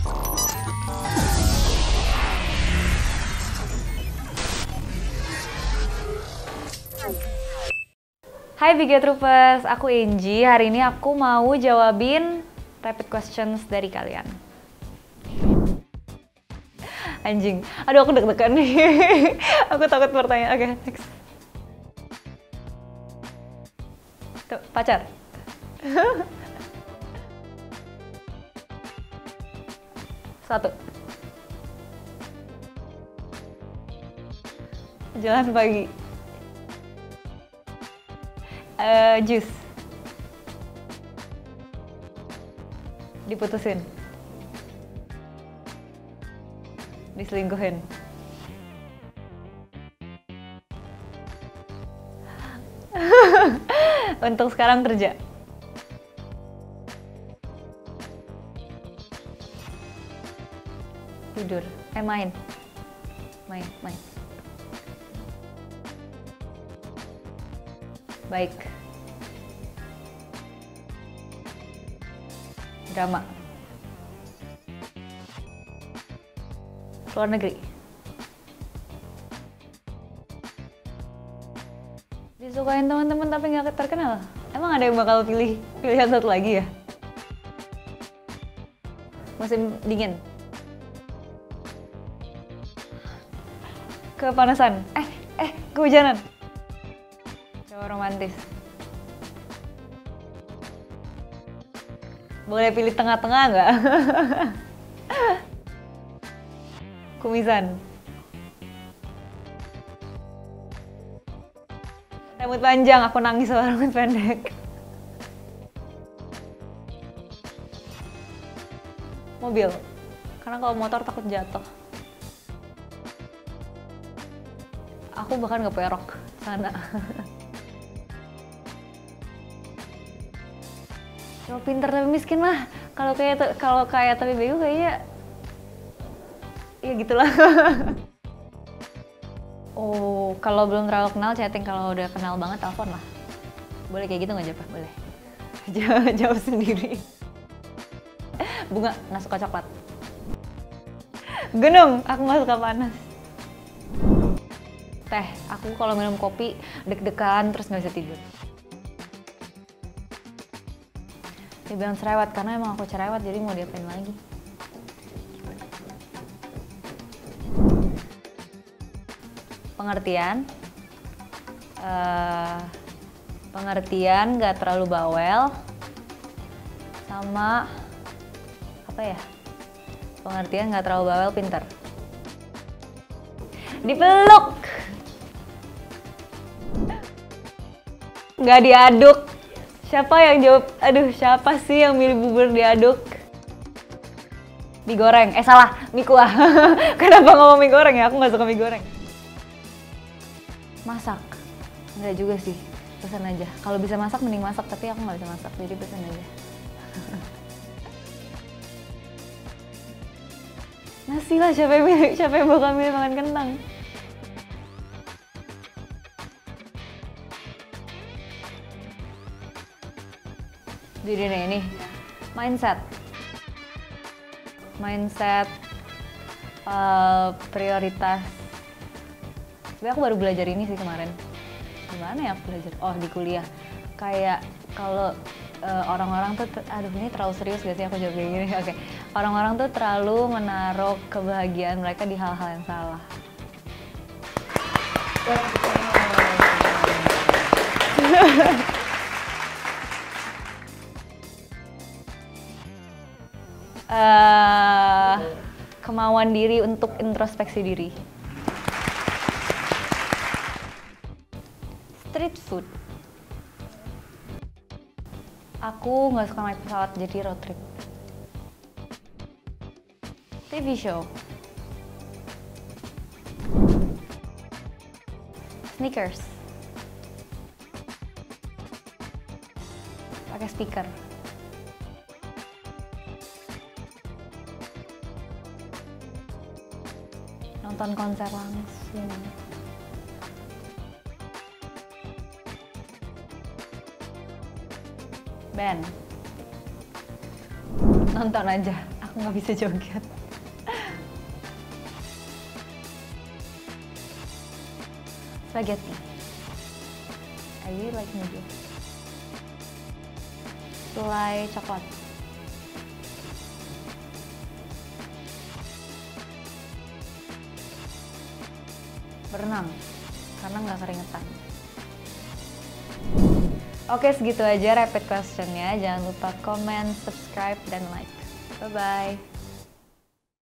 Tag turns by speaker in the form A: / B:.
A: Hai Biga Troopers, aku Angie. Hari ini aku mau jawabin rapid questions dari kalian. Anjing, aduh aku deg-degan nih. Aku takut bertanya. Oke, next. Tuh, pacar. Satu. Jalan pagi. Jus. Diputusin. Diselingkuhin. Untuk sekarang kerja. Tidur. Main. Main. Baik. Drama. Luar negeri. Disukain teman-teman tapi nggak terkenal. Emang ada yang bakal pilih pilihan satu lagi ya? Musim dingin. Kepanasan. Kehujanan. Cowok romantis. Boleh pilih tengah-tengah nggak? Kumisan. Rambut panjang, aku nangis sama rambut pendek. Mobil. Karena kalau motor takut jatuh. Aku bahkan nggak punya rok sana. Cuma pinter tapi miskin mah. Kalau kayak tapi bego kayaknya ya gitulah. Oh, kalau belum terlalu kenal chatting, kalau udah kenal banget telepon lah. Boleh kayak gitu nggak Jepang? Boleh. Jawab sendiri. Bunga, nggak suka coklat. Gunung, aku nggak suka panas. Teh, aku kalau minum kopi deg-degan terus nggak bisa tidur. Dibilang cerewet karena emang aku cerewet, jadi mau diapain lagi. Pengertian nggak terlalu bawel, sama apa ya? Pengertian nggak terlalu bawel, pinter. Dipeluk, nggak diaduk. Siapa yang jawab? Aduh, siapa sih yang milih bubur diaduk? Mie goreng. Salah, mie kuah. Kenapa ngomong mie goreng ya? Aku nggak suka mie goreng. Masak? Enggak juga sih, pesan aja. Kalau bisa masak mending masak, tapi aku nggak bisa masak, jadi pesan aja. Nasi lah, siapa yang bakal milih makan kentang? Jadi ini mindset, prioritas. Sebenarnya aku baru belajar ini sih kemarin. Gimana ya aku belajar? Oh, di kuliah. Kayak kalau orang-orang tuh, aduh ini terlalu serius gak sih aku jawab kayak gini? Oke. Orang-orang tuh terlalu menaruh kebahagiaan mereka di hal-hal yang salah. Kemauan diri untuk introspeksi diri. Street food. Aku nggak suka naik pesawat, jadi road trip. TV show. Sneakers. Pakai speaker. Nonton konser langsung. Band. Nonton aja. aku nggak bisa joget. Spaghetti. I really like noodles. Selai coklat. Berenang, karena nggak keringetan. Oke, segitu aja rapid questionnya. Jangan lupa comment, subscribe, dan like. Bye-bye.